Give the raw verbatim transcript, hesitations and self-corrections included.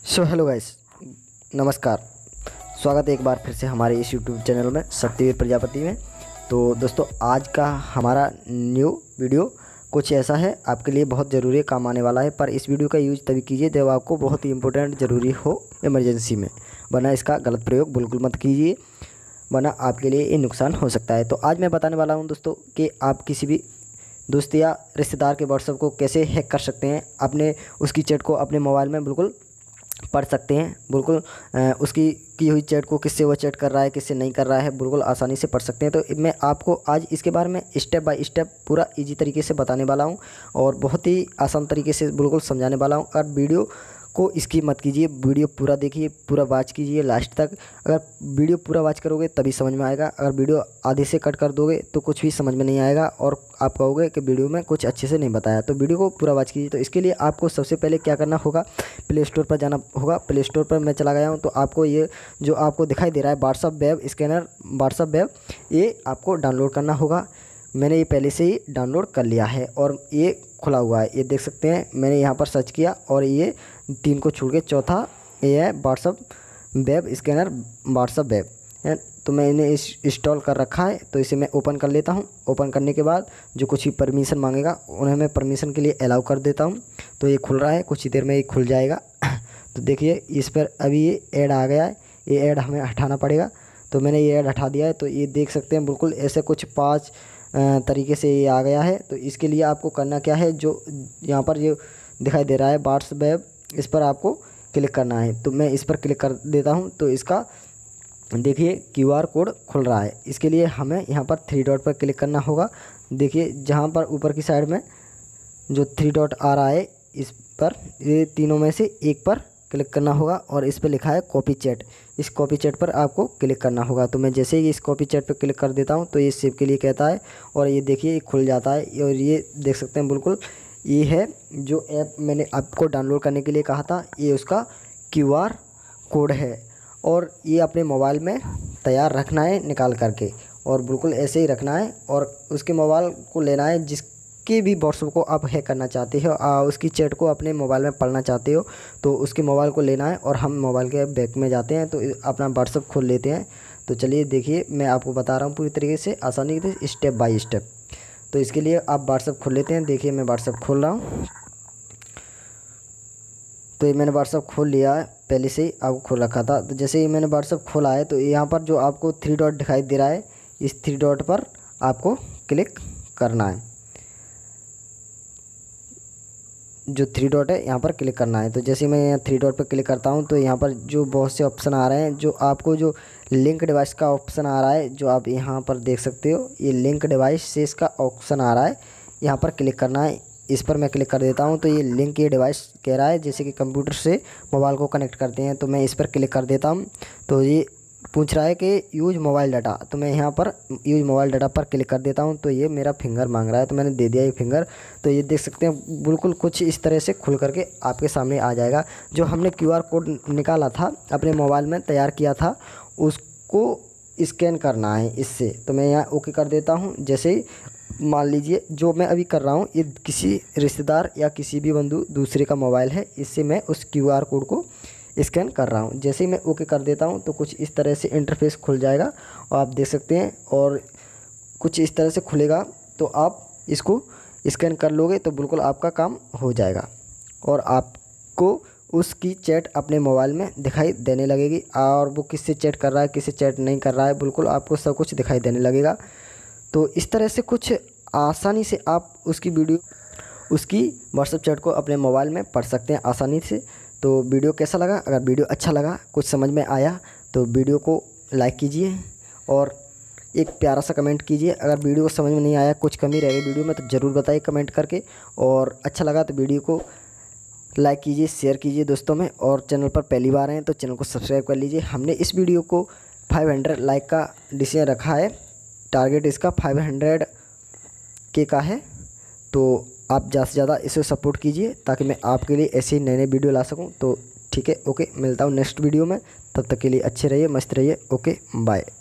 So hello guys, नमस्कार। स्वागत है एक बार फिर से हमारे इस यूट्यूब चैनल में सत्यवीर प्रजापति में। तो दोस्तों, आज का हमारा न्यू वीडियो कुछ ऐसा है, आपके लिए बहुत ज़रूरी है, काम आने वाला है। पर इस वीडियो का यूज़ तभी कीजिए जब आपको बहुत ही इंपॉर्टेंट ज़रूरी हो, इमरजेंसी में, वरना इसका गलत प्रयोग बिल्कुल मत कीजिए, वरना आपके लिए ये नुकसान हो सकता है। तो आज मैं बताने वाला हूँ दोस्तों कि आप किसी भी दोस्त या रिश्तेदार के व्हाट्सएप को कैसे हैक कर सकते हैं, अपने उसकी चैट को अपने मोबाइल में बिल्कुल पढ़ सकते हैं। बिल्कुल उसकी की हुई चैट को किससे वो चैट कर रहा है, किससे नहीं कर रहा है, बिल्कुल आसानी से पढ़ सकते हैं। तो मैं आपको आज इसके बारे में स्टेप बाय स्टेप पूरा इजी तरीके से बताने वाला हूं और बहुत ही आसान तरीके से बिल्कुल समझाने वाला हूं। और वीडियो को इसकी मत कीजिए, वीडियो पूरा देखिए, पूरा वॉच कीजिए लास्ट तक। अगर वीडियो पूरा वॉच करोगे तभी समझ में आएगा, अगर वीडियो आधे से कट कर दोगे तो कुछ भी समझ में नहीं आएगा और आप कहोगे कि वीडियो में कुछ अच्छे से नहीं बताया। तो वीडियो को पूरा वॉच कीजिए। तो इसके लिए आपको सबसे पहले क्या करना होगा, प्ले स्टोर पर जाना होगा। प्ले स्टोर पर मैं चला गया हूँ। तो आपको ये जो आपको दिखाई दे रहा है WhatsApp web scanner, WhatsApp web, ये आपको डाउनलोड करना होगा। मैंने ये पहले से ही डाउनलोड कर लिया है और ये खुला हुआ है, ये देख सकते हैं। मैंने यहाँ पर सर्च किया और ये तीन को छोड़ के चौथा ये है WhatsApp web scanner, WhatsApp web है। तो मैंने इस इंस्टॉल कर रखा है। तो इसे मैं ओपन कर लेता हूँ। ओपन करने के बाद जो कुछ भी परमिशन मांगेगा उन्हें मैं परमिशन के लिए अलाउ कर देता हूँ। तो ये खुल रहा है, कुछ ही देर में ये खुल जाएगा। तो देखिए इस पर अभी ये ऐड आ गया है, ये ऐड हमें हटाना पड़ेगा। तो मैंने ये ऐड हटा दिया है। तो ये देख सकते हैं बिल्कुल ऐसे कुछ पाँच तरीके से ये आ गया है। तो इसके लिए आपको करना क्या है, जो यहाँ पर ये दिखाई दे रहा है व्हाट्सएप वेब, इस पर आपको क्लिक करना है। तो मैं इस पर क्लिक कर देता हूँ। तो इसका देखिए क्यूआर कोड खुल रहा है। इसके लिए हमें यहाँ पर थ्री डॉट पर क्लिक करना होगा। देखिए जहाँ पर ऊपर की साइड में जो थ्री डॉट आ रहा है, इस पर, ये तीनों में से एक पर क्लिक करना होगा और इस पर लिखा है कॉपी चैट। इस कॉपी चैट पर आपको क्लिक करना होगा। तो मैं जैसे ही इस कॉपी चैट पर क्लिक कर देता हूँ तो ये सेव के लिए कहता है और ये देखिए ये खुल जाता है। और ये देख सकते हैं बिल्कुल ये है जो ऐप मैंने आपको डाउनलोड करने के लिए कहा था, ये उसका क्यूआर कोड है। और ये अपने मोबाइल में तैयार रखना है निकाल करके, और बिल्कुल ऐसे ही रखना है। और उसके मोबाइल को लेना है जिसके भी व्हाट्सएप को आप हैक करना चाहते हो, आ, उसकी चैट को अपने मोबाइल में पढ़ना चाहते हो, तो उसके मोबाइल को लेना है। और हम मोबाइल के बैक में जाते हैं तो अपना व्हाट्सएप खोल लेते हैं। तो चलिए देखिए मैं आपको बता रहा हूँ पूरी तरीके से, आसानी से, स्टेप बाय स्टेप। तो इसके लिए आप व्हाट्सएप खोल लेते हैं। देखिए मैं व्हाट्सएप खोल रहा हूँ। तो ये मैंने व्हाट्सएप खोल लिया है, पहले से ही आपको खोल रखा था। तो जैसे ही मैंने व्हाट्सएप खोला है तो यहाँ पर जो आपको थ्री डॉट दिखाई दे रहा है, इस थ्री डॉट पर आपको क्लिक करना है। जो थ्री डॉट है यहाँ पर क्लिक करना है। तो जैसे मैं यहाँ थ्री डॉट पर क्लिक करता हूँ तो यहाँ पर जो बहुत से ऑप्शन आ रहे हैं, जो आपको जो लिंक डिवाइस का ऑप्शन आ रहा है, जो आप यहाँ पर देख सकते हो, ये लिंक डिवाइस से इसका ऑप्शन आ रहा है, यहाँ पर क्लिक करना है। इस पर मैं क्लिक कर देता हूँ। तो ये लिंक ये डिवाइस कह रहा है जैसे कि कंप्यूटर से मोबाइल को कनेक्ट करते हैं। तो मैं इस पर क्लिक कर देता हूँ। तो ये पूछ रहा है कि यूज़ मोबाइल डाटा, तो मैं यहाँ पर यूज़ मोबाइल डाटा पर क्लिक कर देता हूँ। तो ये मेरा फिंगर मांग रहा है, तो मैंने दे दिया ये फिंगर। तो ये देख सकते हैं बिल्कुल कुछ इस तरह से खुल करके आपके सामने आ जाएगा। जो हमने क्यूआर कोड निकाला था, अपने मोबाइल में तैयार किया था, उसको स्कैन करना है इससे। तो मैं यहाँ ओके कर देता हूँ। जैसे ही मान लीजिए जो मैं अभी कर रहा हूँ ये किसी रिश्तेदार या किसी भी बंधु दूसरे का मोबाइल है, इससे मैं उस क्यूआर कोड को स्कैन कर रहा हूँ। जैसे ही मैं ओके कर देता हूँ तो कुछ इस तरह से इंटरफेस खुल जाएगा और आप देख सकते हैं, और कुछ इस तरह से खुलेगा। तो आप इसको स्कैन कर लोगे तो बिल्कुल आपका काम हो जाएगा और आपको उसकी चैट अपने मोबाइल में दिखाई देने लगेगी। और वो किससे चैट कर रहा है, किससे चैट नहीं कर रहा है, बिल्कुल आपको सब कुछ दिखाई देने लगेगा। तो इस तरह से कुछ आसानी से आप उसकी वीडियो, उसकी व्हाट्सएप चैट को अपने मोबाइल में पढ़ सकते हैं आसानी से। तो वीडियो कैसा लगा, अगर वीडियो अच्छा लगा, कुछ समझ में आया, तो वीडियो को लाइक कीजिए और एक प्यारा सा कमेंट कीजिए। अगर वीडियो को समझ में नहीं आया, कुछ कमी रह गई वीडियो में, तो ज़रूर बताइए कमेंट करके। और अच्छा लगा तो वीडियो को लाइक कीजिए, शेयर कीजिए दोस्तों में। और चैनल पर पहली बार हैं तो चैनल को सब्सक्राइब कर लीजिए। हमने इस वीडियो को पाँच सौ लाइक का डिसीजन रखा है, टारगेट इसका पाँच सौ के का है। तो आप ज़्यादा से ज़्यादा इसे सपोर्ट कीजिए ताकि मैं आपके लिए ऐसे ही नए नए वीडियो ला सकूं। तो ठीक है, ओके, मिलता हूं नेक्स्ट वीडियो में। तब तक के लिए अच्छे रहिए, मस्त रहिए, ओके, बाय।